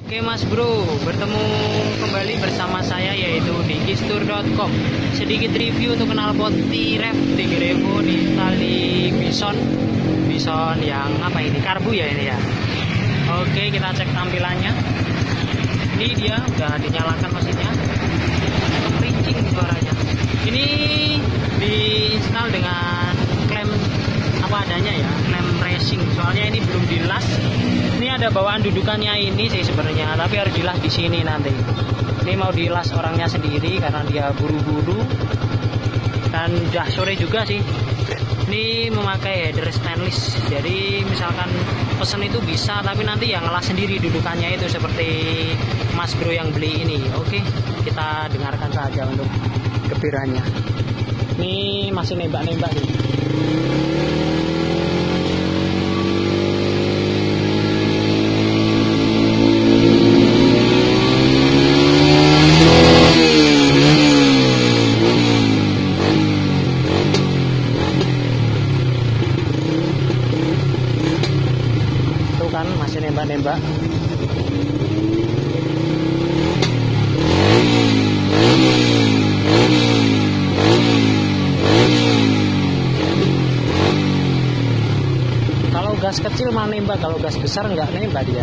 Oke Mas Bro, bertemu kembali bersama saya yaitu di kistur.com. Sedikit review untuk knalpot T-Rev Tigrevo di tali bison yang apa ini, karbu ya ini ya. Oke, kita cek tampilannya. Ini dia udah dinyalakan mesinnya, kerincing suaranya. Ini diinstal dengan klem apa adanya ya, klem racing. Soalnya ini belum dilas. Ini ada bawaan dudukannya ini sih sebenarnya, tapi harus dilas di sini nanti. Ini mau dilas orangnya sendiri karena dia buru-buru dan udah sore juga sih. Ini memakai header stainless, jadi misalkan pesen itu bisa, tapi nanti yang ngelas sendiri dudukannya itu seperti Mas Bro yang beli ini. Oke, kita dengarkan saja untuk gebirannya. Ini masih nembak-nembak sih. Kan masih nembak-nembak. Kalau gas kecil mah nembak, kalau gas besar nggak nembak dia.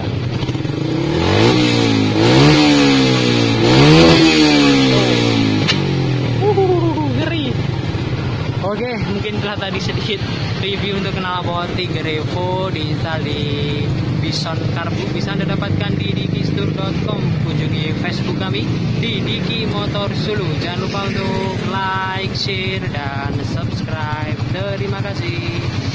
Ngeri. Oke, mungkin telah tadi sedikit review untuk knalpot Tigrevo diinstal di Bison Karbu. Bisa Anda dapatkan di dikistur.com. Kunjungi Facebook kami di Diki Motor Sulu. Jangan lupa untuk like, share, dan subscribe. Terima kasih.